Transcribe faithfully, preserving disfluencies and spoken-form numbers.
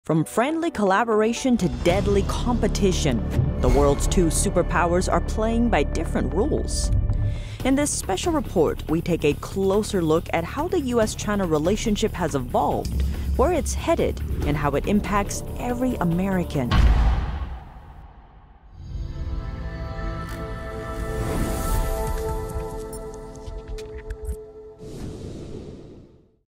From friendly collaboration to deadly competition, the world's two superpowers are playing by different rules. In this special report, we take a closer look at how the U S China relationship has evolved, where it's headed, and how it impacts every American.